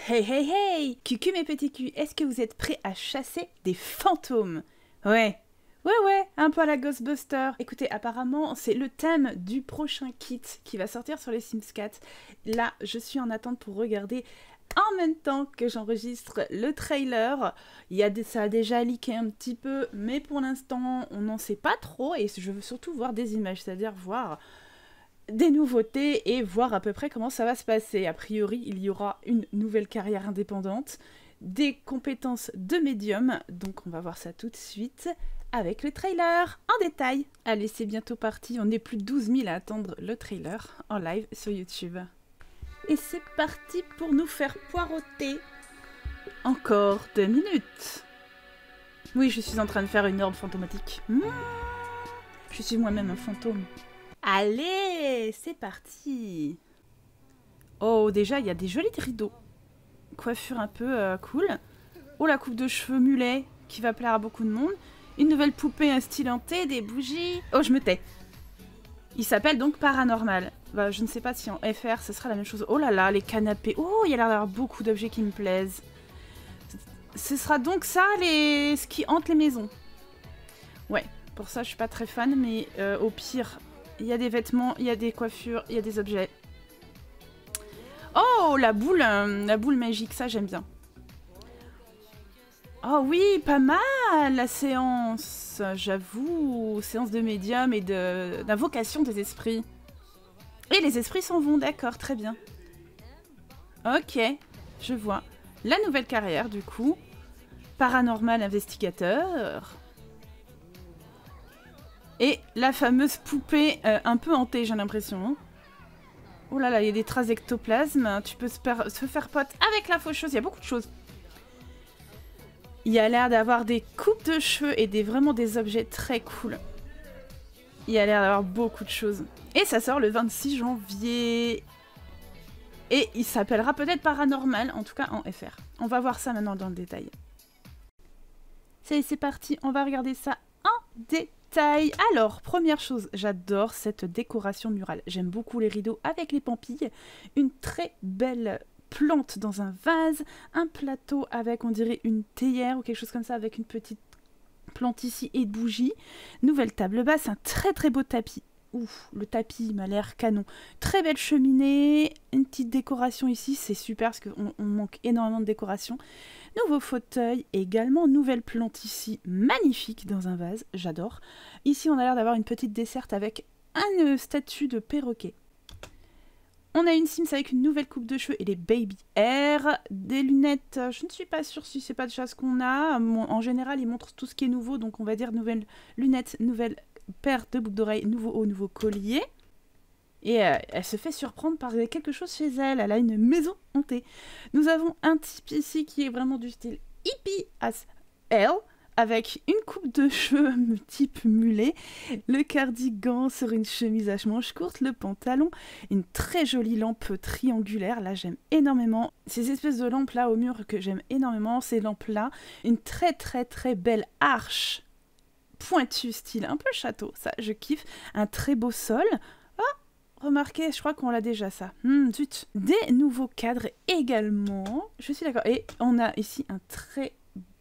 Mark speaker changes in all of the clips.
Speaker 1: Hey hey hey, Cucu mes petits culs, est-ce que vous êtes prêts à chasser des fantômes? Ouais, un peu à la Ghostbuster. Écoutez, apparemment, c'est le thème du prochain kit qui va sortir sur les Sims 4. Là, je suis en attente pour regarder en même temps que j'enregistre le trailer. Ça a déjà leaké un petit peu, mais pour l'instant, on n'en sait pas trop et je veux surtout voir des images, c'est-à-dire voir des nouveautés et voir à peu près comment ça va se passer. A priori, il y aura une nouvelle carrière indépendante, des compétences de médium, donc on va voir ça tout de suite avec le trailer en détail. Allez, c'est bientôt parti, on est plus de 12 000 à attendre le trailer en live sur YouTube. Et c'est parti pour nous faire poireauter. Encore 2 minutes. Oui, je suis en train de faire une orbe fantomatique. Je suis moi-même un fantôme. Allez, c'est parti. Oh, déjà, il y a des jolis rideaux. Coiffure un peu cool. Oh, la coupe de cheveux mulet qui va plaire à beaucoup de monde. Une nouvelle poupée instillantée, des bougies. Oh, je me tais. Il s'appelle donc Paranormal. Bah, je ne sais pas si en FR, ce sera la même chose. Oh là là, les canapés. Oh, il y a l'air d'avoir beaucoup d'objets qui me plaisent. Ce sera donc ça, ce qui hante les maisons. Ouais, pour ça, je suis pas très fan, mais au pire... Il y a des vêtements, il y a des coiffures, il y a des objets. Oh, la boule magique, ça j'aime bien. Oh oui, pas mal la séance, j'avoue. Séance de médium et d'invocation des esprits. Et les esprits s'en vont, d'accord, très bien. Ok, je vois. La nouvelle carrière, du coup. Paranormal investigateur. Et la fameuse poupée un peu hantée, j'ai l'impression. Oh là là, il y a des traces d'ectoplasme. Tu peux se faire pote avec la faucheuse. Il y a beaucoup de choses. Il y a l'air d'avoir des coupes de cheveux et vraiment des objets très cool. Il y a l'air d'avoir beaucoup de choses. Et ça sort le 26 janvier. Et il s'appellera peut-être Paranormal, en tout cas en FR. On va voir ça maintenant dans le détail. C'est parti, on va regarder ça en détail. Alors, première chose, j'adore cette décoration murale. J'aime beaucoup les rideaux avec les pampilles. Une très belle plante dans un vase. Un plateau avec, on dirait, une théière ou quelque chose comme ça avec une petite plante ici et de bougies. Nouvelle table basse, un très très beau tapis. Ouf, le tapis m'a l'air canon. Très belle cheminée, une petite décoration ici, c'est super parce qu'on manque énormément de décoration. Nouveau fauteuil également, nouvelle plante ici, magnifique dans un vase, j'adore. Ici on a l'air d'avoir une petite desserte avec une statue de perroquet. On a une Sims avec une nouvelle coupe de cheveux et des baby hair, des lunettes, je ne suis pas sûre si c'est pas déjà ce qu'on a. En général ils montrent tout ce qui est nouveau, donc on va dire nouvelles lunettes, nouvelle paire de boucles d'oreilles, nouveau haut, nouveau collier. Et elle se fait surprendre par quelque chose chez elle. Elle a une maison hantée. Nous avons un type ici qui est vraiment du style hippie as hell, avec une coupe de cheveux type mulet, le cardigan sur une chemise à manches courtes, le pantalon, une très jolie lampe triangulaire. Là, j'aime énormément. Ces espèces de lampes là au mur que j'aime énormément. Ces lampes là. Une très très très belle arche pointue, style un peu château. Ça, je kiffe. Un très beau sol. Remarquez, je crois qu'on l'a déjà ça. Zut. Des nouveaux cadres également. Je suis d'accord. Et on a ici un très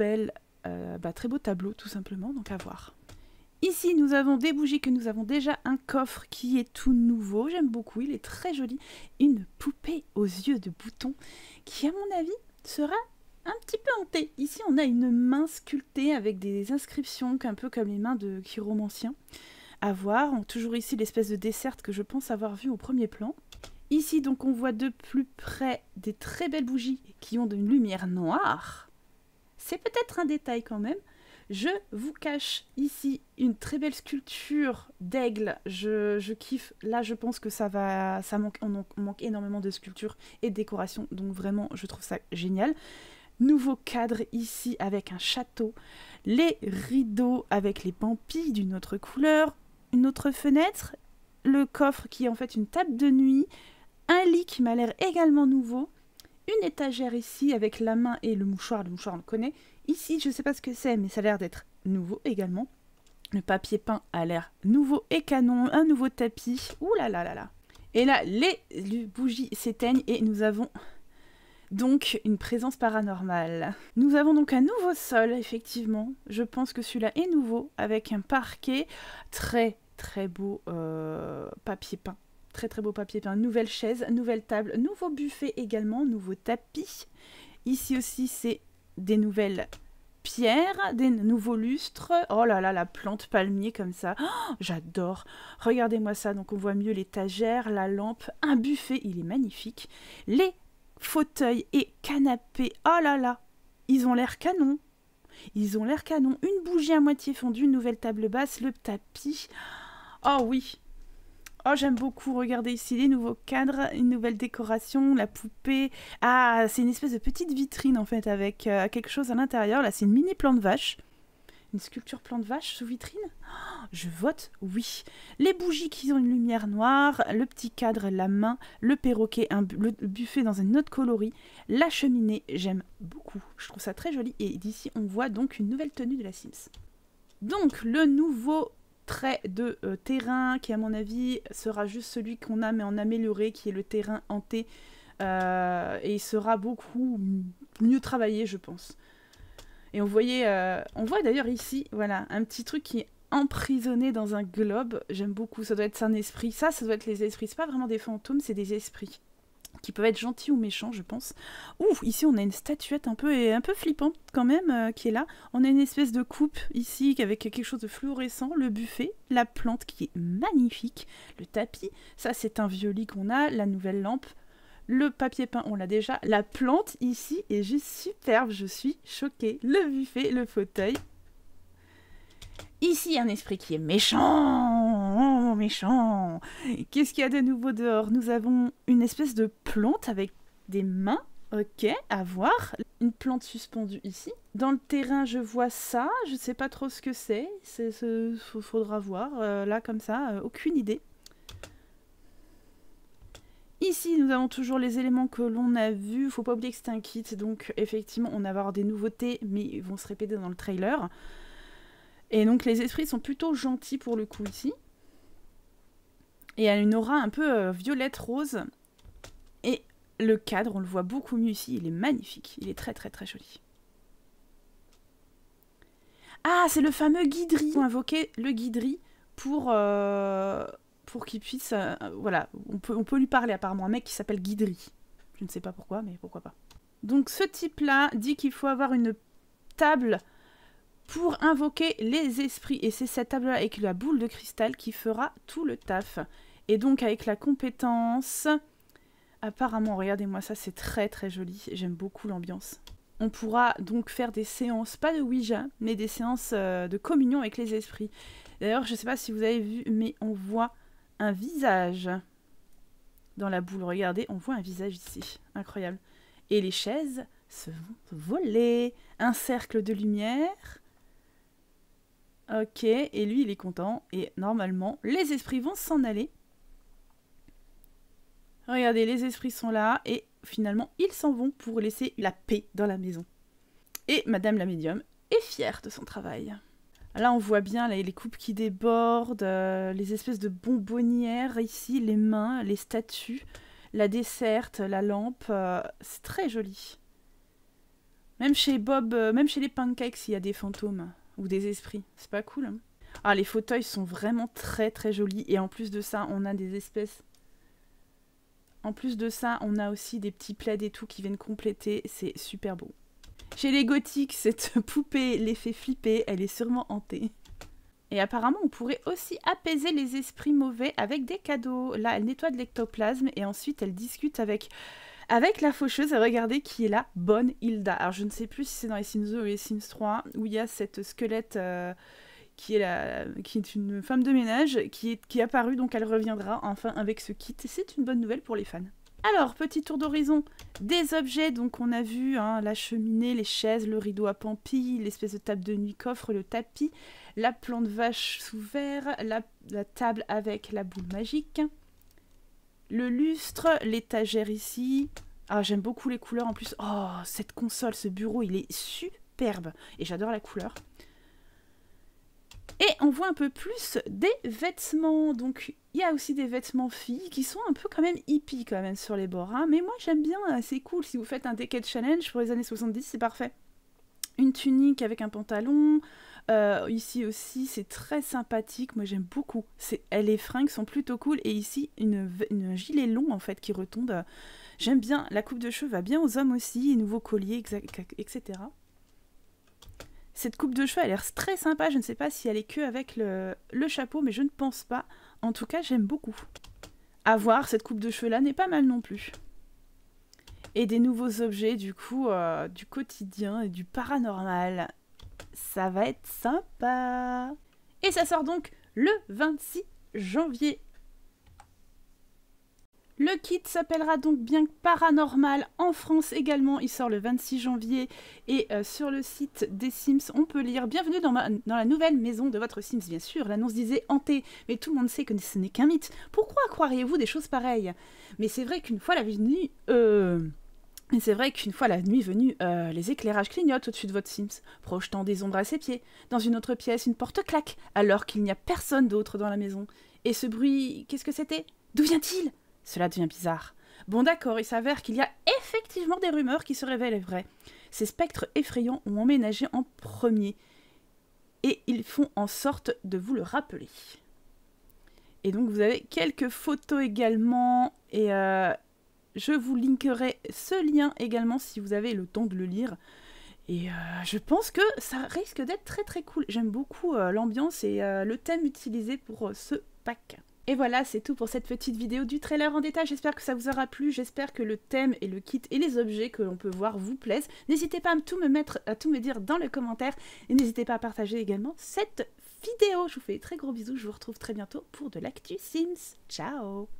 Speaker 1: très beau tableau tout simplement, donc à voir. Ici, nous avons des bougies que nous avons déjà, un coffre qui est tout nouveau. J'aime beaucoup, il est très joli. Une poupée aux yeux de bouton qui, à mon avis, sera un petit peu hantée. Ici, on a une main sculptée avec des inscriptions, un peu comme les mains de chiromancien. À voir, toujours ici l'espèce de desserte que je pense avoir vue au premier plan. Ici donc on voit de plus près des très belles bougies qui ont une lumière noire. C'est peut-être un détail quand même. Je vous cache ici une très belle sculpture d'aigle. Je kiffe. Là je pense que on manque énormément de sculptures et de décorations. Donc vraiment je trouve ça génial. Nouveau cadre ici avec un château. Les rideaux avec les pampilles d'une autre couleur. Une autre fenêtre, le coffre qui est en fait une table de nuit, un lit qui m'a l'air également nouveau, une étagère ici avec la main et le mouchoir on le connaît. Ici, je ne sais pas ce que c'est, mais ça a l'air d'être nouveau également. Le papier peint a l'air nouveau et canon, un nouveau tapis, ouh là là là là. Et là, les bougies s'éteignent et nous avons Donc, une présence paranormale. Nous avons donc un nouveau sol, effectivement. Je pense que celui-là est nouveau, avec un parquet très très beau papier peint. Très très beau papier peint. Nouvelle chaise, nouvelle table, nouveau buffet également, nouveau tapis. Ici aussi, c'est des nouvelles pierres, des nouveaux lustres. Oh là là, la plante palmier comme ça. Oh, j'adore. Regardez-moi ça. Donc, on voit mieux l'étagère, la lampe, un buffet. Il est magnifique. Les fauteuils et canapés. Oh là là, ils ont l'air canon. Ils ont l'air canon. Une bougie à moitié fondue, une nouvelle table basse, le tapis. Oh oui. Oh, j'aime beaucoup. Regardez ici les nouveaux cadres, une nouvelle décoration, la poupée. Ah, c'est une espèce de petite vitrine en fait avec quelque chose à l'intérieur. Là, c'est une mini plante vache. Une sculpture plante vache sous vitrine. Oh, je vote oui. Les bougies qui ont une lumière noire, le petit cadre, la main, le perroquet, le buffet dans une autre coloris, la cheminée, j'aime beaucoup. Je trouve ça très joli. Et d'ici, on voit donc une nouvelle tenue de la Sims. Donc, le nouveau trait de terrain qui à mon avis sera juste celui qu'on a mais en amélioré, qui est le terrain hanté et il sera beaucoup mieux travaillé je pense. Et on voit d'ailleurs ici voilà un petit truc qui est emprisonné dans un globe. J'aime beaucoup, ça doit être un esprit, ça doit être les esprits, c'est pas vraiment des fantômes, c'est des esprits qui peuvent être gentils ou méchants, je pense. Ouh, ici on a une statuette un peu flippante quand même qui est là. On a une espèce de coupe ici avec quelque chose de fluorescent, le buffet, la plante qui est magnifique, le tapis, ça c'est un vieux lit qu'on a, la nouvelle lampe, le papier peint on l'a déjà, la plante ici est juste superbe, je suis choquée. Le buffet, le fauteuil. Ici, un esprit qui est méchant, méchant. Qu'est-ce qu'il y a de nouveau dehors? Nous avons une espèce de plante avec des mains. Ok, à voir. Une plante suspendue ici. Dans le terrain, je vois ça. Je ne sais pas trop ce que c'est. Faudra voir. Là, comme ça, aucune idée. Ici, nous avons toujours les éléments que l'on a vus. Il ne faut pas oublier que c'est un kit. Donc, effectivement, on va avoir des nouveautés, mais ils vont se répéter dans le trailer. Et donc les esprits sont plutôt gentils pour le coup ici. Et elle a une aura un peu violette rose. Et le cadre, on le voit beaucoup mieux ici, il est magnifique. Il est très très très joli. Ah, c'est le fameux Guidry. Il faut invoquer le Guidry pour qu'il puisse... voilà, on peut lui parler apparemment. Un mec qui s'appelle Guidry. Je ne sais pas pourquoi, mais pourquoi pas. Donc ce type-là dit qu'il faut avoir une table... pour invoquer les esprits. Et c'est cette table-là avec la boule de cristal qui fera tout le taf. Et donc avec la compétence... Apparemment, regardez-moi ça, c'est très très joli. J'aime beaucoup l'ambiance. On pourra donc faire des séances, pas de Ouija, mais des séances de communion avec les esprits. D'ailleurs, je ne sais pas si vous avez vu, mais on voit un visage dans la boule. Regardez, on voit un visage ici. Incroyable. Et les chaises se vont voler. Un cercle de lumière... Ok, et lui il est content, et normalement les esprits vont s'en aller. Regardez, les esprits sont là, et finalement ils s'en vont pour laisser la paix dans la maison. Et Madame la médium est fière de son travail. Là on voit bien là, les coupes qui débordent, les espèces de bonbonnières ici, les mains, les statues, la desserte, la lampe, c'est très joli. Même chez Bob, même chez les pancakes il y a des fantômes. Ou des esprits, c'est pas cool. Hein. Ah, les fauteuils sont vraiment très très jolis. Et en plus de ça, on a des espèces... En plus de ça, on a aussi des petits plaids et tout qui viennent compléter. C'est super beau. Chez les gothiques, cette poupée les fait flipper. Elle est sûrement hantée. Et apparemment, on pourrait aussi apaiser les esprits mauvais avec des cadeaux. Là, elle nettoie de l'ectoplasme et ensuite, elle discute avec la faucheuse. Regardez qui est là, Bonne Hilda. Alors, je ne sais plus si c'est dans les Sims 2 ou les Sims 3 où il y a cette squelette qui est une femme de ménage qui est apparue. Donc, elle reviendra enfin avec ce kit. C'est une bonne nouvelle pour les fans. Alors, petit tour d'horizon des objets. Donc, on a vu hein, la cheminée, les chaises, le rideau à pampilles, l'espèce de table de nuit coffre, le tapis, la plante vache sous verre, la table avec la boule magique, le lustre, l'étagère ici. Ah, j'aime beaucoup les couleurs en plus. Oh, cette console, ce bureau, il est superbe. Et j'adore la couleur. Et on voit un peu plus des vêtements. Donc il y a aussi des vêtements filles qui sont un peu quand même hippie quand même sur les bords. Hein. Mais moi j'aime bien, c'est cool. Si vous faites un Decade Challenge pour les années 70, c'est parfait. Une tunique avec un pantalon. Ici aussi, c'est très sympathique. Moi j'aime beaucoup. Les fringues sont plutôt cool. Et ici, un gilet long en fait qui retombe. J'aime bien. La coupe de cheveux va bien aux hommes aussi. Nouveau collier, etc. Cette coupe de cheveux a l'air très sympa, je ne sais pas si elle est que avec le chapeau, mais je ne pense pas. En tout cas, j'aime beaucoup. À voir, cette coupe de cheveux là n'est pas mal non plus. Et des nouveaux objets du coup, du quotidien et du paranormal. Ça va être sympa. Et ça sort donc le 26 janvier. Le kit s'appellera donc bien Paranormal en France également, il sort le 26 janvier et sur le site des Sims on peut lire « Bienvenue dans la nouvelle maison de votre Sims ». Bien sûr, l'annonce disait « hanté », mais tout le monde sait que ce n'est qu'un mythe. Pourquoi croiriez-vous des choses pareilles? Mais c'est vrai qu'une fois la nuit venue, les éclairages clignotent au-dessus de votre Sims, projetant des ombres à ses pieds. Dans une autre pièce, une porte claque, alors qu'il n'y a personne d'autre dans la maison. Et ce bruit, qu'est-ce que c'était? D'où vient-il? Cela devient bizarre. Bon d'accord, il s'avère qu'il y a effectivement des rumeurs qui se révèlent vraies. Ces spectres effrayants ont emménagé en premier. Et ils font en sorte de vous le rappeler. Et donc vous avez quelques photos également. Et je vous linkerai ce lien également si vous avez le temps de le lire. Et je pense que ça risque d'être très très cool. J'aime beaucoup l'ambiance et le thème utilisé pour ce pack. Et voilà, c'est tout pour cette petite vidéo du trailer en détail. J'espère que ça vous aura plu. J'espère que le thème et le kit et les objets que l'on peut voir vous plaisent. N'hésitez pas à tout me dire dans les commentaires. Et n'hésitez pas à partager également cette vidéo. Je vous fais de très gros bisous. Je vous retrouve très bientôt pour de l'actu Sims. Ciao!